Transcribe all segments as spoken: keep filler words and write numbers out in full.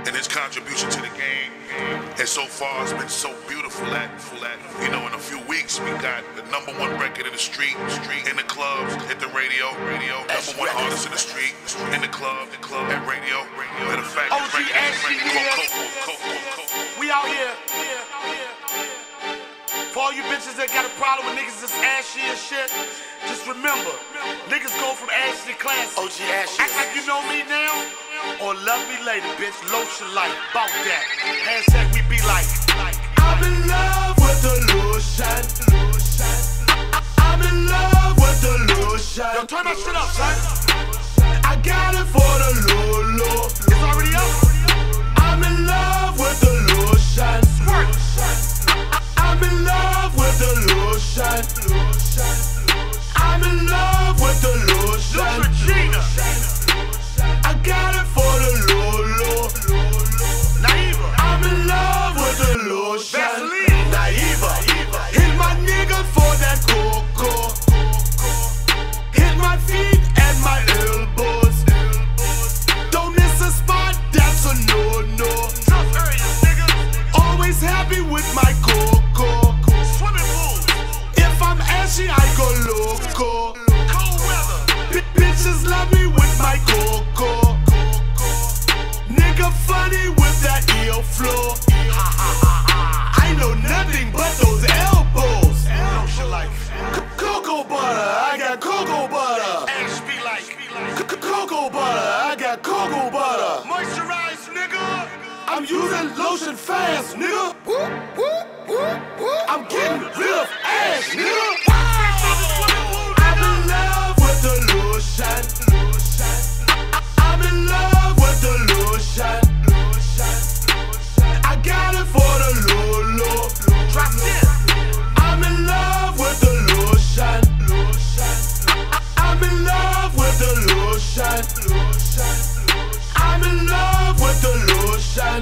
and his contribution to the game. And so far, it's been so beautiful that, that you know, in a few weeks, we got the number one record in the street, street, in the clubs, hit the radio, radio, number one artist in the street, in the club, the club, at radio, radio. Matter of fact, O G Ashley, we out here. For all you bitches that got a problem with niggas that's ashy and shit, just remember, niggas go from ashy to classy. O G Ashley. Act like you know me now, or love me later, bitch. Lotion light, bout that. Hashtag we be like, I'm in love with the lotion. I'm in love with the lotion. Yo, turn that shit up, son. I got it for the low, low. It's already up. I'm in love with the lotion. Squirt. I'm in love with the lotion. I'm in love with the lotion. I got it for the Lolo. Naiva. I'm in love with the lotion. Vaseline. Naiva. Hit my nigga for that cocoa. Hit my feet and my elbows. Don't miss a spot, that's a no-no. Always happy with my cocoa. Swimming pool. If I'm ashy, I go loco. Cold weather. B bitches love me with my cocoa. Nigga funny with that eel flow. I know nothing but those elbows. Cocoa butter, I got cocoa butter. Ash be like cocoa butter, I got cocoa butter. Moisturize, nigga. I'm using lotion fast, nigga. I'm getting rid of ash, nigga. I'm in love with the lotion. I'm in love with the lotion. I got it for the Lolo. Drop it. I'm in love with the lotion. I'm in love with the lotion. I'm in love with the lotion.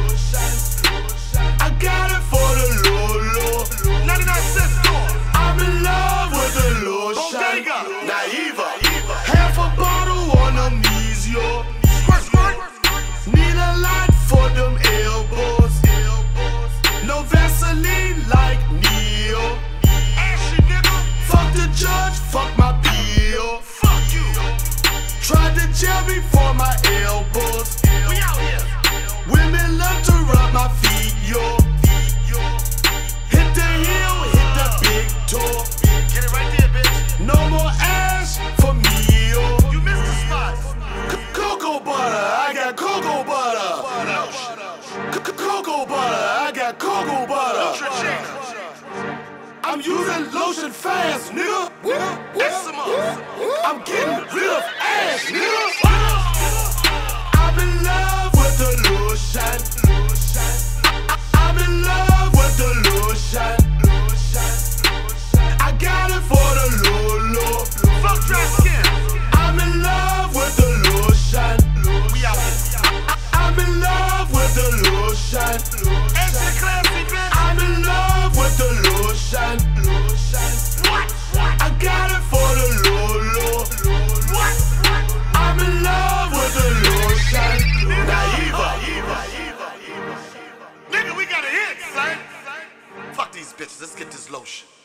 I got it for the Lolo. ninety-nine cent store. I'm in love with the lotion. Bodega. Naiva. Half a bottle on them knees, yo. Squirt, squirt. Need a lot for them elbows. No Vaseline like Neo. Ashy nigga. Fuck the judge, fuck my P O. Fuck you. Tried to jail me for my elbows. We out here. Women love to rub my feet, yo. Hit the heel, hit the big toe. Get it right there, bitch. No more ash for me, yo. You missed the spot. Cocoa butter, I got cocoa butter. Cocoa butter, I got cocoa butter. I'm using lotion fast, nigga. I'm getting rid of ash, nigga. I'm in love with the lotion. I'm in love with the lotion. I got it for the Lolo. Fuck dry skin. I'm in love with the lotion. We out here. I'm in love with the lotion. Extra classy, bitch. I'm in love with the lotion. What? I got it for the Lolo. What? I'm in love with the lotion. Naiva. Nigga, we got a hit, son. Fuck these bitches. Let's get this lotion.